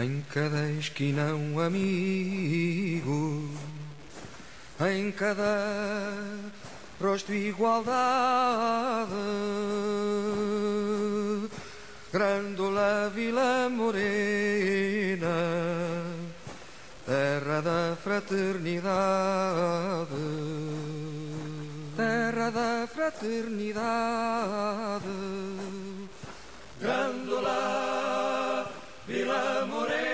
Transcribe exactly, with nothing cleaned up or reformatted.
Em cada esquina um amigo, em cada rosto igualdade. Grândola Vila Morena, terra da fraternidade, terra da fraternidade. Grândola Vila Morena.